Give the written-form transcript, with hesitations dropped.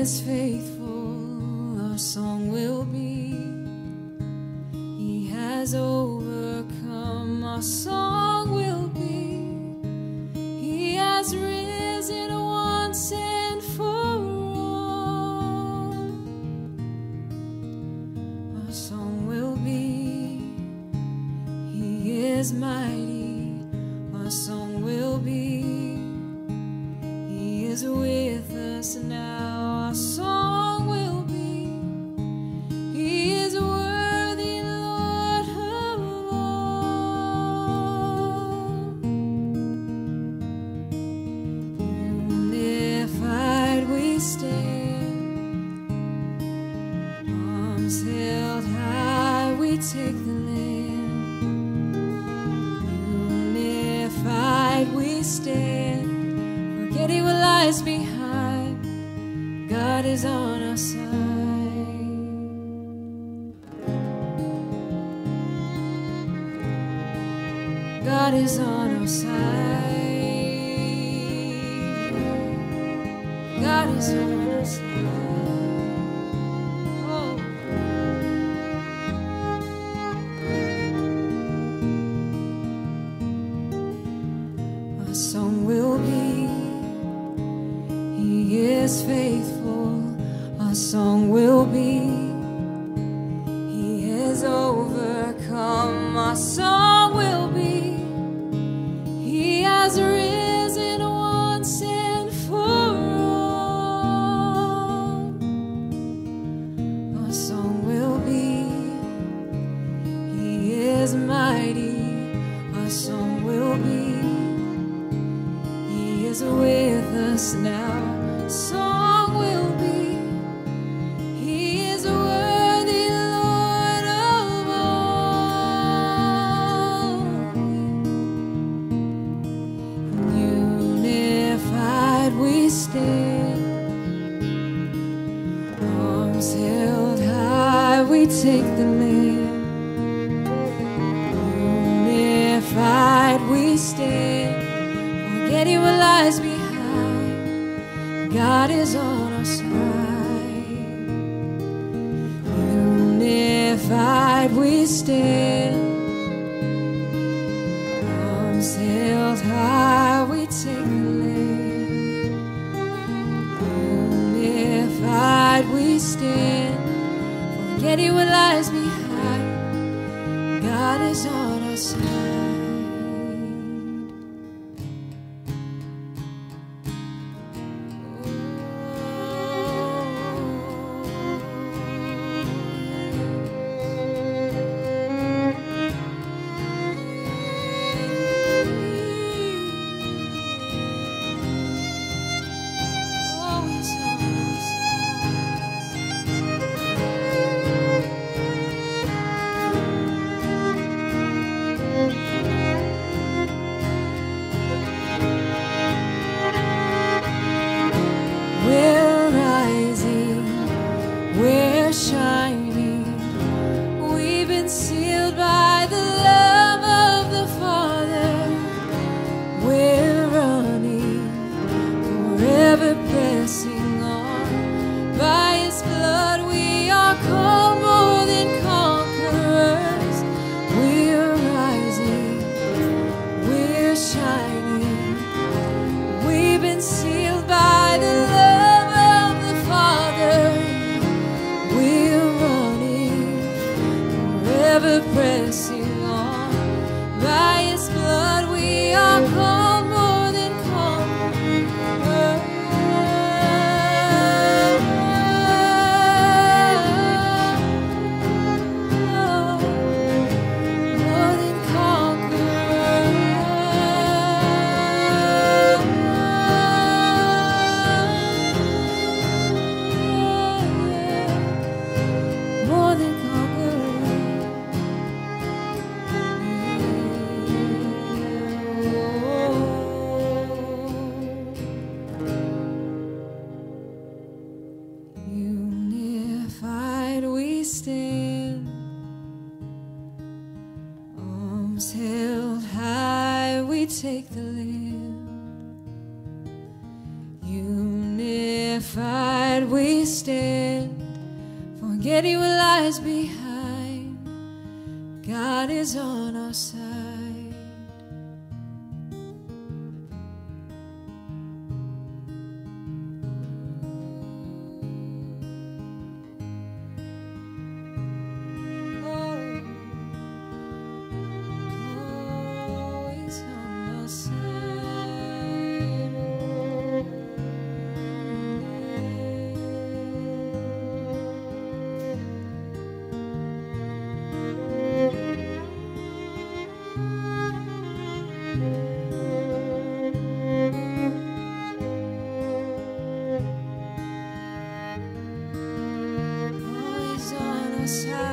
is faithful, our song will be. He has overcome, our song will be. He has risen once and for all. Our song will be. He is mighty, our song will be. He is with us now, our song will be. He is worthy, Lord of all. Unified we stand, arms held high, we take the land. Unified we stand, forgetting what lies behind. God is on our side. God is on our side. God is on our side. Oh. Our song will be. He is faithful, our song will be. He has overcome, our song will be. He has risen once and for all. Our song will be. He is mighty, our song will be. He is with us now, song will be. He is worthy, Lord of all. Unified we stand, arms held high, we take the land. Unified we stand, forgetting what lies behind. God is on our side. Unified we stand, arms held high, we take the land. Unified we stand, forgetting what lies behind. God is on our side. Take the land. Unified we stand, forgetting what lies behind. God is on our side. Always on our side. Always on our side.